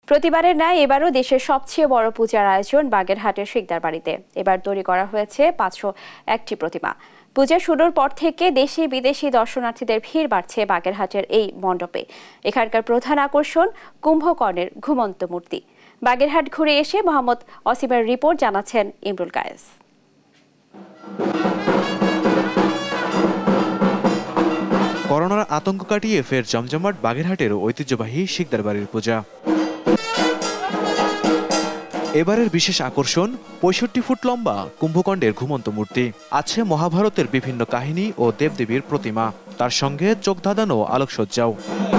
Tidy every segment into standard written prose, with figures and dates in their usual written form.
প্রতিবারের ন্যায় এবারও দেশের সবচেয়ে বড় পূজার আয়োজন বাগেরহাটের শিকদার বাড়িতে। এবার তৈরি করা হয়েছে 501টি প্রতিমা। পূজা শুরুর পর থেকে দেশি বিদেশি দর্শনার্থীদের ভিড় বাড়ছে বাগেরহাটের এই মণ্ডপে। এখানকার প্রধান আকর্ষণ কুম্ভকর্ণের ঘুমন্ত মূর্তি। বাগেরহাট ঘুরে এসে মোহাম্মদ অসীমের রিপোর্ট জানাচ্ছেন ইমরুল কায়েস। করোনার আতঙ্ক কাটিয়ে ফের জমজমাট বাগেরহাটের ঐতিহ্যবাহী শিকদার বাড়ির পূজা। এবারের বিশেষ আকর্ষণ ৬৫ ফুট লম্বা কুম্ভকর্ণের ঘুমন্ত মূর্তি। আছে মহাভারতের বিভিন্ন কাহিনী ও দেবদেবীর প্রতিমা, তার সঙ্গে চোখ ধাঁধানো আলোকসজ্জাও।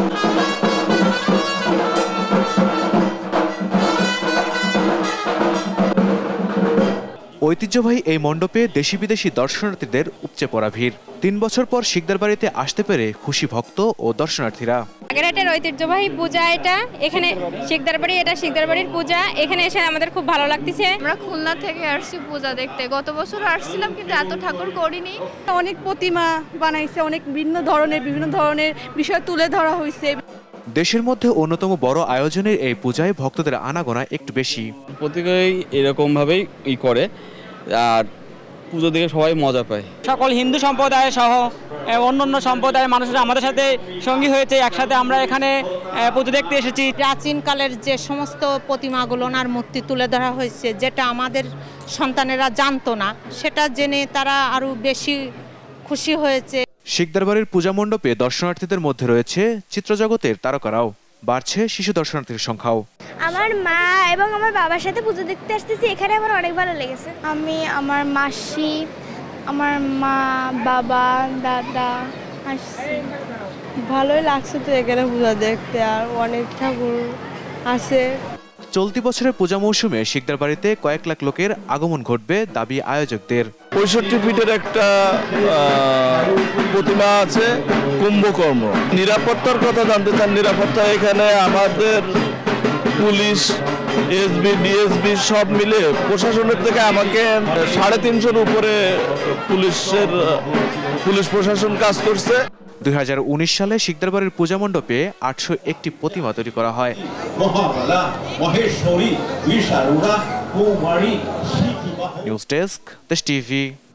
ঐতিহ্যবাহী এই মণ্ডপে দেশি বিদেশি দর্শনার্থীদের উপচে পড়া ভিড়। ৩ বছর পর শিকদার বাড়িতে আসতে পেরে খুশি ভক্ত ও দর্শনার্থীরা। বাগেরহাটের ঐতিহ্যবাহী পূজা এটা, এখানে শিকদার বাড়ি, এটা শিকদার বাড়ির পূজা। এখানে এসে আমাদের খুব ভালো লাগতেছে। আমরা খুলনা থেকে আসছি পূজা দেখতে। গত বছর আসছিলাম কিন্তু এত ঠাকুর করিনি। অনেক প্রতিমা বানাইছে, অনেক বিভিন্ন ধরনের বিষয় তুলে ধরা হয়েছে। দেশের মধ্যে অন্যতম বড় আয়োজনের এই পূজায় ভক্তদের আনাগোনা একটু বেশি। প্রত্যেকেই এরকম ভাবেই করে, আর পুজো দেখে সবাই মজা পায়। সকল হিন্দু সম্প্রদায় সহ অন্যান্য সম্প্রদায়ের মানুষরা আমাদের সাথে সঙ্গী হয়েছে, একসাথে আমরা এখানে পুজো দেখতে এসেছি। প্রাচীনকালের যে সমস্ত প্রতিমাগুলো আর মূর্তি তুলে ধরা হয়েছে, যেটা আমাদের সন্তানেরা জানতো না, সেটা জেনে তারা আরো বেশি খুশি হয়েছে। শিকদার বাড়ির পূজা মণ্ডপে দর্শনার্থীদের মধ্যে রয়েছে চিত্রজগতের তারকারাও। বাড়ছে শিশু দর্শনার্থীর সংখ্যাও। আমার মা এবং আমার বাবার সাথে পুজো দেখতে আসতেছি, এখানে আমার অনেক ভালো লেগেছে। আমি, আমার মাসি, আমার মা, বাবা, দাদা আসছি। ভালোই লাগছে তো এখানে পূজা দেখতে, আর অনেক ঠাকুর আছে। চলতি বছরের পূজা মৌসুমে শিকদার বাড়িতে কয়েক লাখ লোকের আগমন ঘটবে দাবি আয়োজকদের। ৬৫ ফিটের একটা প্রতিমা আছে কুম্ভকর্ণ। নিরাপত্তার কথা জানতে চান? নিরাপত্তা এখানে আমাদের পুলিশ, এসবি, ডিএসবি সব মিলে প্রশাসনের থেকে আমাকে ৩৫০-র উপরে পুলিশ প্রশাসন কাজ করছে। ২০১৯ সালে শিকদার বাড়ির পূজা মণ্ডপে ৮০১টি প্রতিমা তৈরি করা হয়। News desk, Desh TV.